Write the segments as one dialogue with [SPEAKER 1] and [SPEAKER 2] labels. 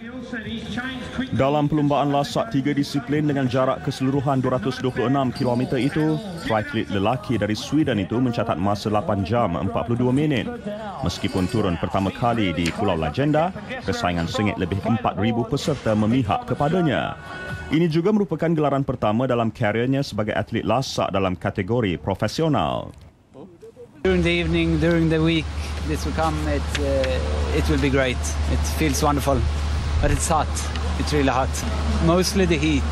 [SPEAKER 1] Dalam perlumbaan lasak 3 disiplin dengan jarak keseluruhan 226 km itu, triatlet lelaki dari Sweden itu mencatat masa 8 jam 42 minit. Meskipun turun pertama kali di Pulau Legenda, persaingan sengit lebih 4,000 peserta memihak kepadanya. Ini juga merupakan gelaran pertama dalam kariernya sebagai atlet lasak dalam kategori profesional.
[SPEAKER 2] During the evening, during the week, this will come. It will be great. It feels wonderful, but it's hot. It's really hot. Mostly the heat.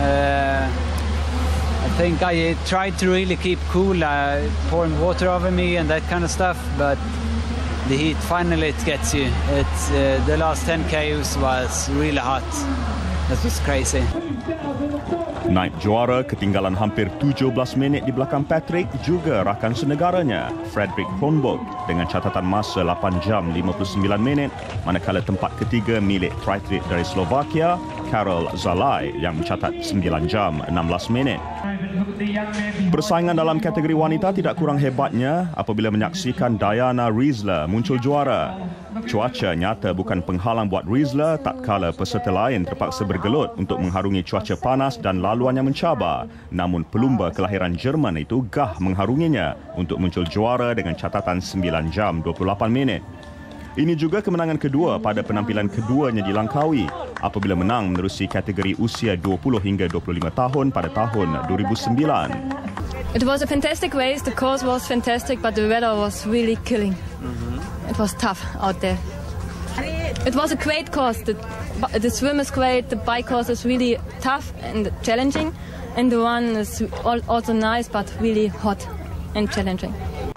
[SPEAKER 2] I think I tried to really keep cool, pouring water over me and that kind of stuff. But the heat, finally, it gets you. It's the last 10 km was really hot. That was crazy.
[SPEAKER 1] Naib juara ketinggalan hampir 17 minit di belakang Patrick juga rakan senegaranya, Fredrik Kronborg, dengan catatan masa 8 jam 59 minit, manakala tempat ketiga milik triatlet dari Slovakia, Karol Zalai, yang mencatat 9 jam 16 minit. Persaingan dalam kategori wanita tidak kurang hebatnya apabila menyaksikan Diana Riesler muncul juara. Cuaca nyata bukan penghalang buat Riesler tatkala peserta lain terpaksa bergelut untuk mengharungi cuaca panas dan laluan yang mencabar. Namun pelumba kelahiran Jerman itu gah mengharunginya untuk muncul juara dengan catatan 9 jam 28 minit. Ini juga kemenangan kedua pada penampilan keduanya di Langkawi apabila menang menerusi kategori usia 20 hingga 25 tahun pada tahun 2009.
[SPEAKER 3] It was a fantastic race. The course was fantastic, but the weather was really killing. It was tough out there. It was a great course. The swim is great. The bike course is really tough and challenging, and the run is also nice but really hot and challenging.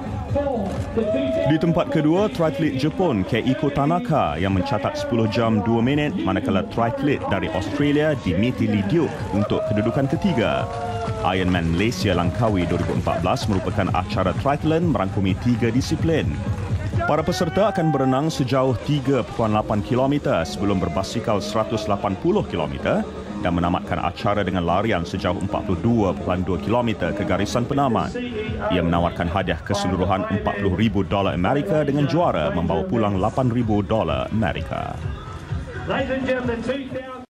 [SPEAKER 1] Di tempat kedua, triatlet Jepun Keiko Tanaka yang mencatat 10 jam 2 minit, manakala triatlet dari Australia Dimitri Lidiuk untuk kedudukan ketiga. Ironman Malaysia Langkawi 2014 merupakan acara triathlon merangkumi 3 disiplin. Para peserta akan berenang sejauh 3.8 km sebelum berbasikal 180 km dan menamatkan acara dengan larian sejauh 42.2 km ke garisan penamat. Ia menawarkan hadiah keseluruhan $40,000 Amerika dengan juara membawa pulang $8,000 Amerika.